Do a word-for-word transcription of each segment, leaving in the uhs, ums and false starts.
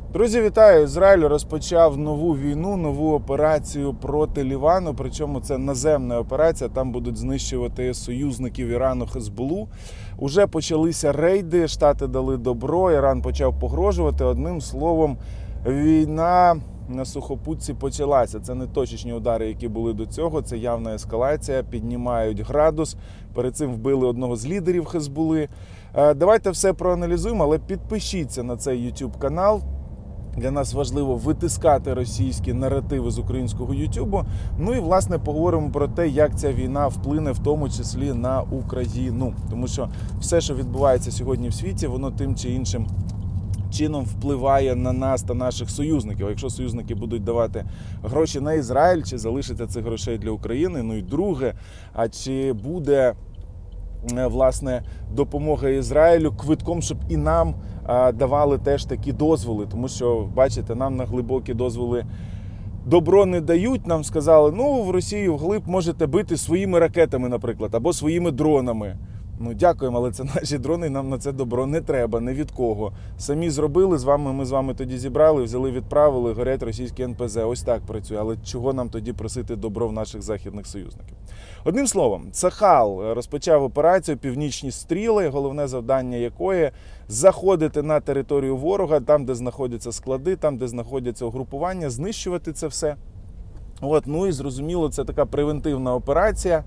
Друзі, вітаю! Ізраїль розпочав нову війну, нову операцію проти Лівану, причому це наземна операція, там будуть знищувати союзників Ірану Хезболу. Уже почалися рейди, Штати дали добро, Іран почав погрожувати. Одним словом, війна на сухопутці почалася. Це не точечні удари, які були до цього, це явна ескалація, піднімають градус. Перед цим вбили одного з лідерів Хезболи. Давайте все проаналізуємо, але підпишіться на цей YouTube канал. Для нас важливо витискати російські наративи з українського Ютубу. Ну і, власне, поговоримо про те, як ця війна вплине в тому числі на Україну. Тому що все, що відбувається сьогодні в світі, воно тим чи іншим чином впливає на нас та наших союзників. А якщо союзники будуть давати гроші на Ізраїль, чи залишиться цих грошей для України? Ну і друге, а чи буде власне допомога Ізраїлю квитком, щоб і нам а, давали теж такі дозволи, тому що, бачите, нам на глибокі дозволи добро не дають, нам сказали, ну, в Росію вглиб можете бити своїми ракетами, наприклад, або своїми дронами. Ну, дякуємо, але це наші дрони, нам на це добро не треба, ні від кого. Самі зробили, з вами, ми з вами тоді зібрали, взяли, відправили, горять російські ен пе зе. Ось так працює. Але чого нам тоді просити добро в наших західних союзників? Одним словом, Цахал розпочав операцію «Північні стріли», головне завдання якої – заходити на територію ворога, там, де знаходяться склади, там, де знаходяться угрупування, знищувати це все. От, ну і зрозуміло, це така превентивна операція.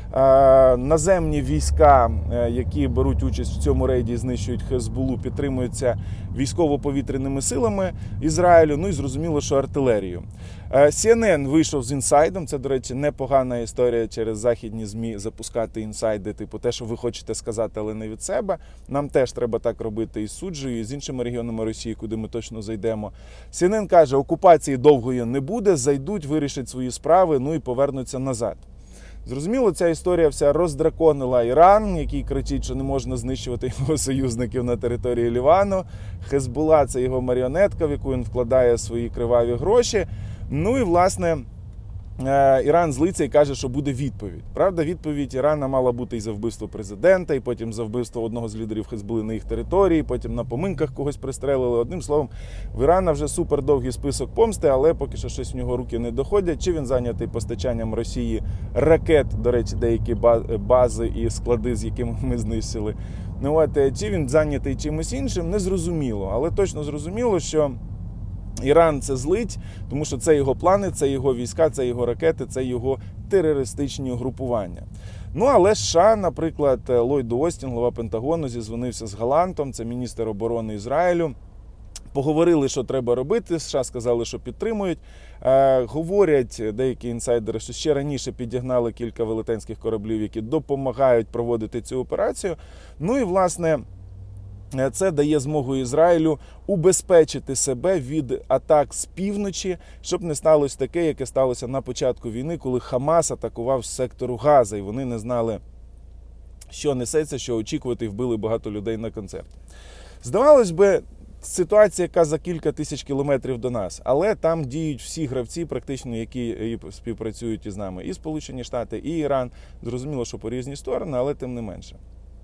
Наземні війська, які беруть участь в цьому рейді і знищують Хезболу, підтримуються військово-повітряними силами Ізраїлю, ну і зрозуміло, що артилерію. Сі ен ен вийшов з інсайдом, це, до речі, непогана історія через західні ЗМІ запускати інсайди, типу те, що ви хочете сказати, але не від себе. Нам теж треба так робити і з Суджею, і з іншими регіонами Росії, куди ми точно зайдемо. Сі ен ен каже, окупації довгої не буде, зайдуть, вирішать свої справи, ну і повернуться назад. Зрозуміло, ця історія вся роздраконила Іран, який кричить, що не можна знищувати його союзників на території Лівану. Хезбола – це його маріонетка, в яку він вкладає свої криваві гроші. Ну і, власне, Іран злиться і каже, що буде відповідь. Правда, відповідь Ірана мала бути і за вбивство президента, і потім за вбивство одного з лідерів Хезболи на їх території, потім на поминках когось пристрелили. Одним словом, в Ірана вже супердовгий список помсти, але поки що щось в нього руки не доходять. Чи він зайнятий постачанням Росії ракет, до речі, деякі бази і склади, з якими ми знищили. Ну, от, чи він зайнятий чимось іншим, не зрозуміло. Але точно зрозуміло, що Іран це злить, тому що це його плани, це його війська, це його ракети, це його терористичні угрупування. Ну, але США, наприклад, Ллойд Остін, голова Пентагону, зізвонився з Галантом, це міністр оборони Ізраїлю. Поговорили, що треба робити, США сказали, що підтримують. Е, говорять деякі інсайдери, що ще раніше підігнали кілька велетенських кораблів, які допомагають проводити цю операцію. Ну і, власне, це дає змогу Ізраїлю убезпечити себе від атак з півночі, щоб не сталося таке, яке сталося на початку війни, коли Хамас атакував з сектору Газа, і вони не знали, що несеться, що очікувати, і вбили багато людей на концерт. Здавалось би, ситуація, яка за кілька тисяч кілометрів до нас, але там діють всі гравці, практично, які співпрацюють із нами. І Сполучені Штати, і Іран. Зрозуміло, що по різні сторони, але тим не менше.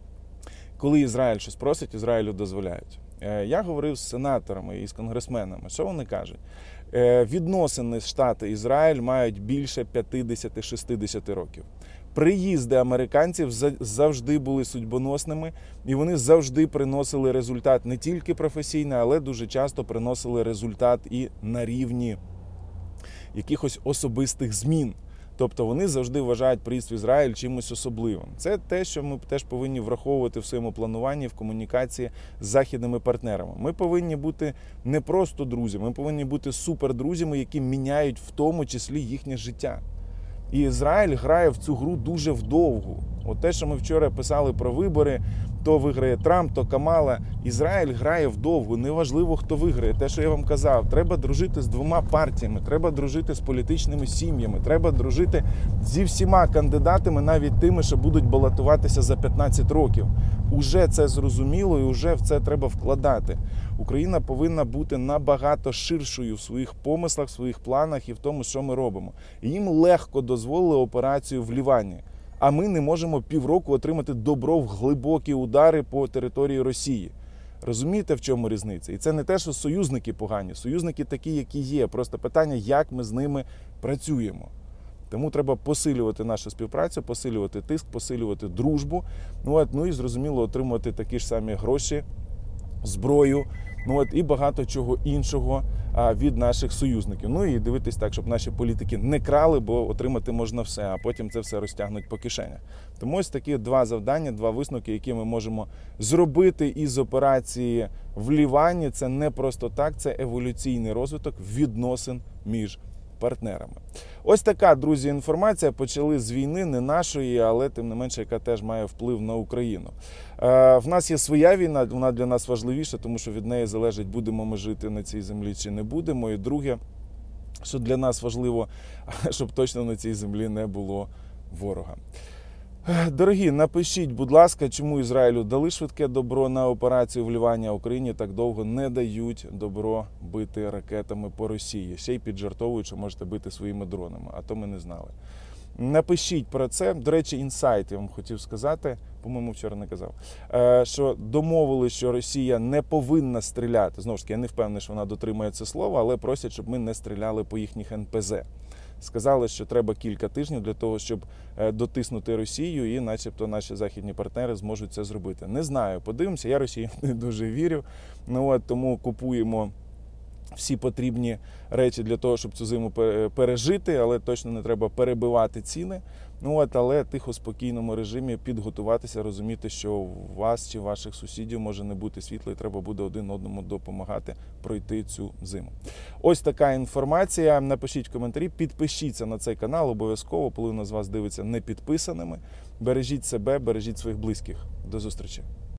Коли Ізраїль щось просить, Ізраїлю дозволяють. Я говорив з сенаторами і з конгресменами. Що вони кажуть? Відносини Штати-Ізраїль мають більше п'ятдесят-шістдесят років. Приїзди американців завжди були судьбоносними, і вони завжди приносили результат не тільки професійний, але дуже часто приносили результат і на рівні якихось особистих змін. Тобто вони завжди вважають приїзд в Ізраїль чимось особливим. Це те, що ми теж повинні враховувати в своєму плануванні, в комунікації з західними партнерами. Ми повинні бути не просто друзями, ми повинні бути супердрузями, які міняють в тому числі їхнє життя. І Ізраїль грає в цю гру дуже вдовгу. От те, що ми вчора писали про вибори, то виграє Трамп, то Камала. Ізраїль грає вдовгу, неважливо, хто виграє. Те, що я вам казав, треба дружити з двома партіями, треба дружити з політичними сім'ями, треба дружити зі всіма кандидатами, навіть тими, що будуть балотуватися за п'ятнадцять років. Уже це зрозуміло і вже в це треба вкладати. Україна повинна бути набагато ширшою в своїх помислах, в своїх планах і в тому, що ми робимо. І їм легко дозволили операцію в Лівані. А ми не можемо півроку отримати добро в глибокі удари по території Росії. Розумієте, в чому різниця? І це не те, що союзники погані. Союзники такі, які є. Просто питання, як ми з ними працюємо. Тому треба посилювати нашу співпрацю, посилювати тиск, посилювати дружбу. Ну, от, ну і, зрозуміло, отримувати такі ж самі гроші, зброю, ну от і багато чого іншого а, від наших союзників. Ну і дивитись так, щоб наші політики не крали, бо отримати можна все, а потім це все розтягнуть по кишенях. Тому ось такі два завдання, два висновки, які ми можемо зробити із операції в Лівані. Це не просто так, це еволюційний розвиток відносин між партнерами. Ось така, друзі, інформація. Почали з війни, не нашої, але тим не менше, яка теж має вплив на Україну. Е, в нас є своя війна, вона для нас важливіша, тому що від неї залежить, будемо ми жити на цій землі чи не будемо. І друге, що для нас важливо, щоб точно на цій землі не було ворога. Дорогі, напишіть, будь ласка, чому Ізраїлю дали швидке добро на операцію в Лівані, а Україні так довго не дають добро бити ракетами по Росії. Ще й піджартовують, що можете бити своїми дронами, а то ми не знали. Напишіть про це. До речі, інсайт, я вам хотів сказати, по-моєму, вчора не казав, що домовили, що Росія не повинна стріляти. Знову ж таки, я не впевнений, що вона дотримує це слово, але просять, щоб ми не стріляли по їхніх ен пе зе. Сказали, що треба кілька тижнів для того, щоб дотиснути Росію, і начебто наші західні партнери зможуть це зробити. Не знаю, подивимося, я Росії не дуже вірю, ну, от, тому купуємо всі потрібні речі для того, щоб цю зиму пережити, але точно не треба перебивати ціни. Ну, от, але тихо, в спокійному режимі підготуватися, розуміти, що у вас чи ваших сусідів може не бути світла, і треба буде один одному допомагати пройти цю зиму. Ось така інформація. Напишіть в коментарі, підпишіться на цей канал обов'язково, половина з вас дивиться не підписаними. Бережіть себе, бережіть своїх близьких. До зустрічі.